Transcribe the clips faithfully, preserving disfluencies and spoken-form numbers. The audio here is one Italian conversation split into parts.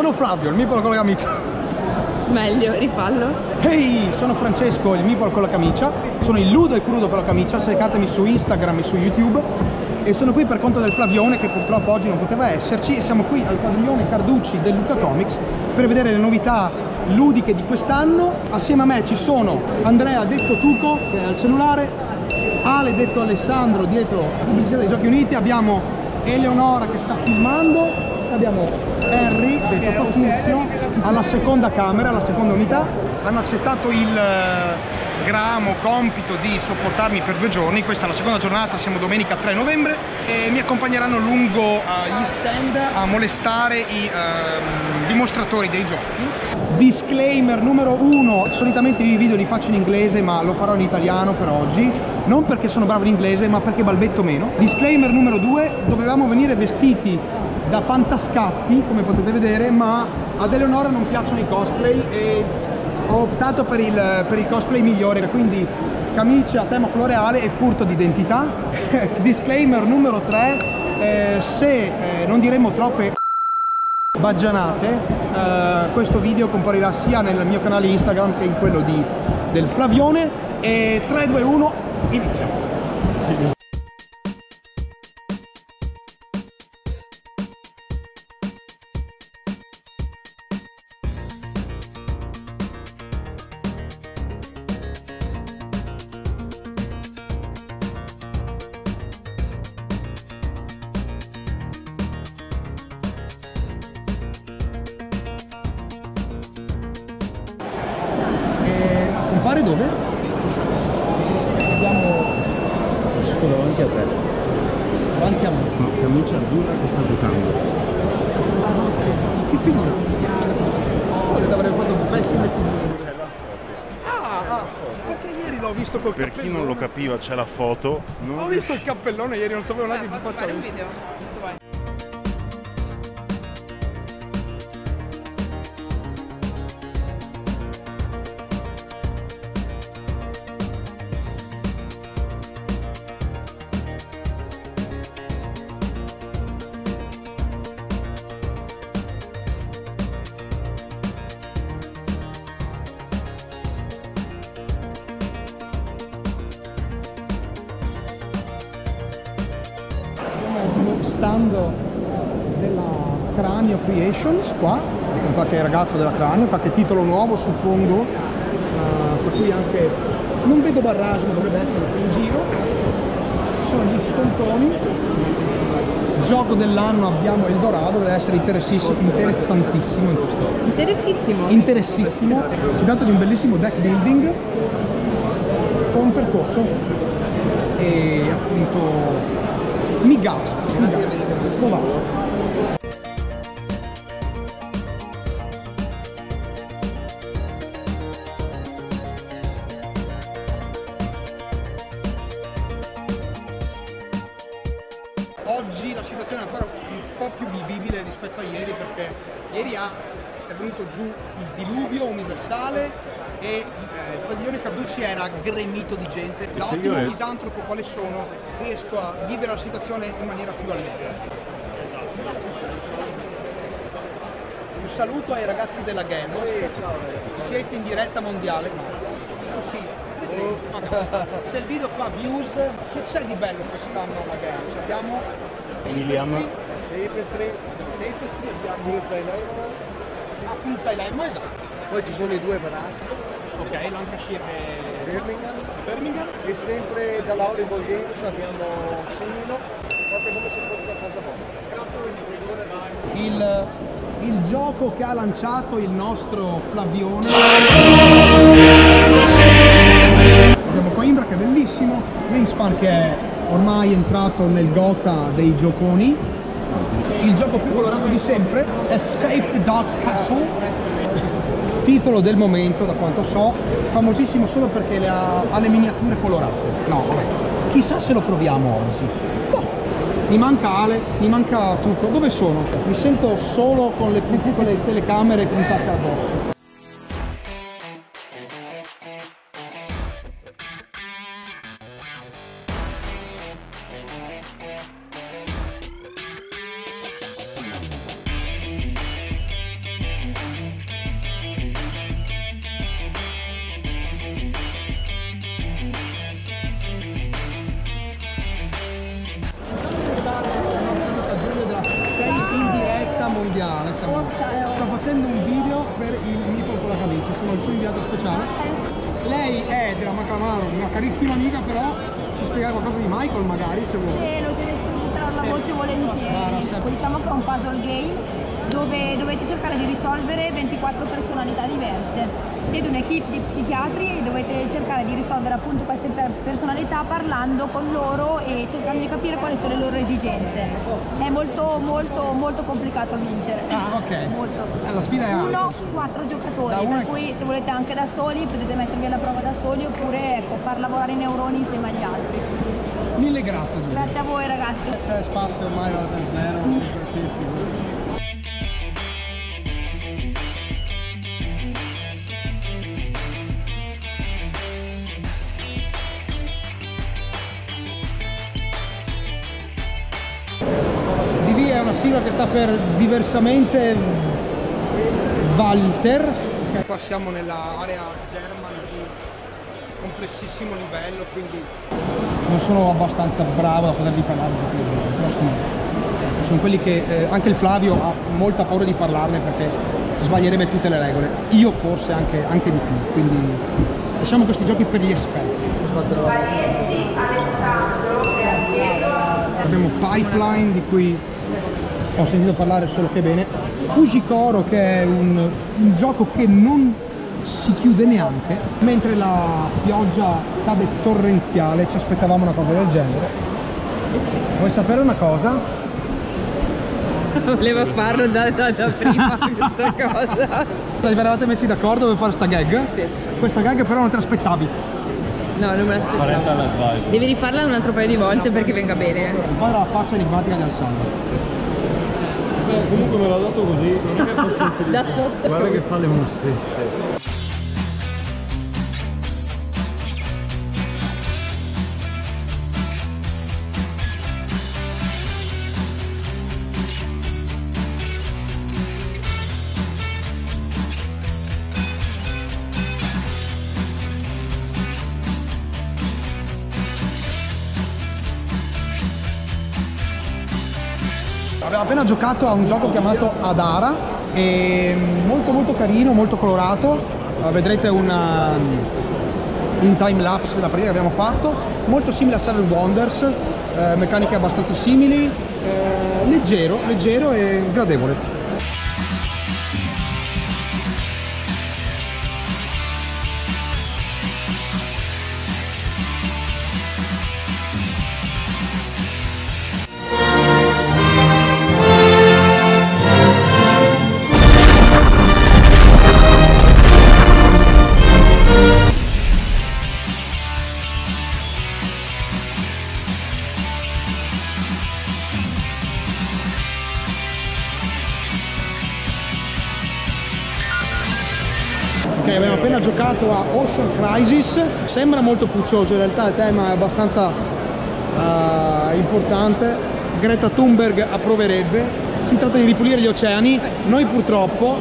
sono Flavio, il Meeple con la camicia. Meglio, rifallo. Ehi, hey, sono Francesco, il Meeple con la camicia. Sono il Ludo e Crudo con la camicia. Cercatemi su Instagram e su YouTube. E sono qui per conto del Flavione, che purtroppo oggi non poteva esserci. E siamo qui al padiglione Carducci del Luca Comics per vedere le novità ludiche di quest'anno. Assieme a me ci sono Andrea detto Tuco, che è al cellulare, Ale detto Alessandro dietro la pubblicità dei Giochi Uniti, abbiamo Eleonora che sta filmando, abbiamo Harry detto Patrizio alla seconda camera, alla seconda unità. Hanno accettato il gramo compito di sopportarmi per due giorni. Questa è la seconda giornata, siamo domenica tre novembre e mi accompagneranno lungo uh, gli stand a molestare i uh, dimostratori dei giochi. Disclaimer numero uno: solitamente i video li faccio in inglese, ma lo farò in italiano per oggi, non perché sono bravo in inglese ma perché balbetto meno. Disclaimer numero due: dovevamo venire vestiti da fantascatti, come potete vedere, ma ad Eleonora non piacciono i cosplay e ho optato per il, per il cosplay migliore, quindi camicia a tema floreale e furto d'identità. Disclaimer numero tre: eh, se eh, non diremo troppe baggianate, eh, questo video comparirà sia nel mio canale Instagram che in quello di, del Flavione. E tre, due, uno, iniziamo. Compare dove? Abbiamo... Sto davanti a te. Davanti a me. No, camicia azzurra che sta giocando. Che figura che si ha? Solito avrei fatto pessime figure. Ah, ah, perché ieri l'ho visto col per cappellone. chi non lo capiva c'è la foto. Non Ho visto il cappellone ieri, non sapevo neanche che faccia un video. Lo stand della Cranio Creations qua, con qualche ragazzo della Cranio, qualche titolo nuovo suppongo, uh, per cui anche non vedo barrage ma dovrebbe essere in giro. Ci sono gli scontoni. Gioco dell'anno abbiamo il Dorado, deve essere interessissimo, interessantissimo in questo. Interessissimo. Interessissimo. Si tratta di un bellissimo deck building con percorso e appunto migato, migato, provato. Oggi la situazione è ancora un po' più vivibile rispetto a ieri, perché ieri ha, è venuto giù il diluvio universale e eh, il padiglione Carducci era gremito di gente. Da ottimo misantropo quale sono, riesco a vivere la situazione in maniera più allegra. Un saluto ai ragazzi della Genos, siete in diretta mondiale. Così, se il video fa views, che c'è di bello quest'anno alla Genos? Abbiamo William, Tapestry, Tapestry, abbiamo ah, Kunsteilermo, esatto. Poi ci sono i due Brass, ok, Lancashire e Birmingham, Birmingham. e sempre dalla Oliver Games abbiamo Simino, fate come se fosse a casa vostra. Grazie. Il, il gioco che ha lanciato il nostro Flavione. Abbiamo Coimbra che è bellissimo, Wingspan che è ormai entrato nel gota dei gioconi. Il gioco più colorato di sempre, Escape the Dark Castle, titolo del momento da quanto so, famosissimo solo perché le ha, ha le miniature colorate. No, vabbè, chissà se lo proviamo oggi. Boh. Mi manca Ale, mi manca tutto. Dove sono? Mi sento solo con le, con le telecamere puntate addosso. mondiale, siamo, Oh, ciao. sto facendo un video per il Meeple con la camicia, sono il suo inviato speciale. Lei è della Macamaro, una carissima amica, però ci spiega qualcosa di Michael magari se vuole. Cielo, se ne sputa la Sì. voce volentieri. Guarda, sempre. Diciamo che è un puzzle game dove dovete cercare di risolvere ventiquattro personalità diverse. Siete un'equipe di psichiatri e dovete cercare di risolvere appunto queste per- personalità parlando con loro e cercando di capire quali sono le loro esigenze. È molto molto molto complicato vincere. Ah, ok. Molto. Eh, la sfida è Uno alta. su quattro giocatori, Da uno per e- cui se volete anche da soli potete mettervi alla prova da soli oppure ecco, far lavorare i neuroni insieme agli altri. Mille grazie Giulia. Grazie a voi ragazzi. C'è spazio ormai da zero, sì, figurati. D V è una sigla che sta per diversamente Walter. Qua siamo nell'area German di complessissimo livello, quindi non sono abbastanza bravo da potervi parlare di più, però sono, sono quelli che eh, anche il Flavio ha molta paura di parlarne perché sbaglierebbe tutte le regole, io forse anche, anche di più, quindi lasciamo questi giochi per gli esperti. Abbiamo Pipeline, di cui ho sentito parlare solo che bene, Fujikoro, che è un, un gioco che non si chiude neanche, mentre la pioggia cade torrenziale, ci aspettavamo una cosa del genere. Vuoi sapere una cosa? Voleva farlo da, da, da prima questa cosa. Vi eravate messi d'accordo per fare sta gag? Sì. Questa gag però non te l'aspettavi. No, non me l'aspettavo. Devi rifarla un altro paio di volte perché venga bene. Guarda la faccia enigmatica di Alessandro. Comunque me l'ha dato così, non è che posso utilizzare. Da sotto. Guarda che fa le mossette. Abbiamo appena giocato a un gioco chiamato Adara, e molto molto carino, molto colorato. Uh, vedrete una, un time lapse della partita che abbiamo fatto, molto simile a Seven Wonders, eh, meccaniche abbastanza simili, eh, leggero, leggero e gradevole. Ok, abbiamo appena giocato a Ocean Crisis, sembra molto puccioso, in realtà il tema è abbastanza uh, importante, Greta Thunberg approverebbe, si tratta di ripulire gli oceani, noi purtroppo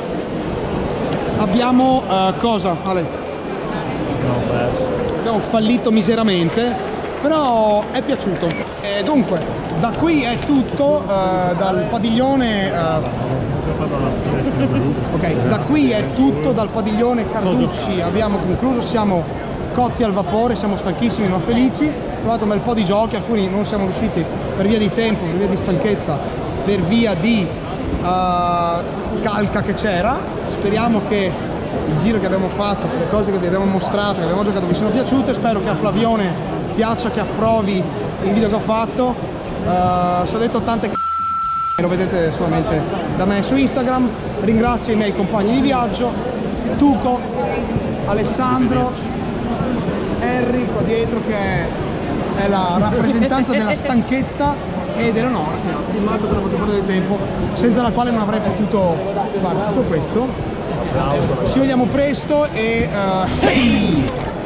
abbiamo, uh, cosa? Ale? Abbiamo fallito miseramente, però è piaciuto. E dunque, da qui è tutto, uh, dal padiglione... Uh, Ok, da qui è tutto dal padiglione Carducci, abbiamo concluso, siamo cotti al vapore, siamo stanchissimi ma felici, abbiamo provato un bel po' di giochi, alcuni non siamo riusciti per via di tempo, per via di stanchezza, per via di uh, calca che c'era. Speriamo che il giro che abbiamo fatto, le cose che vi abbiamo mostrato, che abbiamo giocato vi siano piaciute, spero che a Flavione piaccia, che approvi il video che ho fatto. Uh, se ho detto tante c***o, lo vedete solamente da me su Instagram. Ringrazio i miei compagni di viaggio, Tuco, Alessandro, Harry qua dietro, che è, è la rappresentanza della stanchezza, e della Nora che ha filmato per la maggior parte del tempo, senza la quale non avrei potuto fare tutto questo. Ci vediamo presto e uh, hey!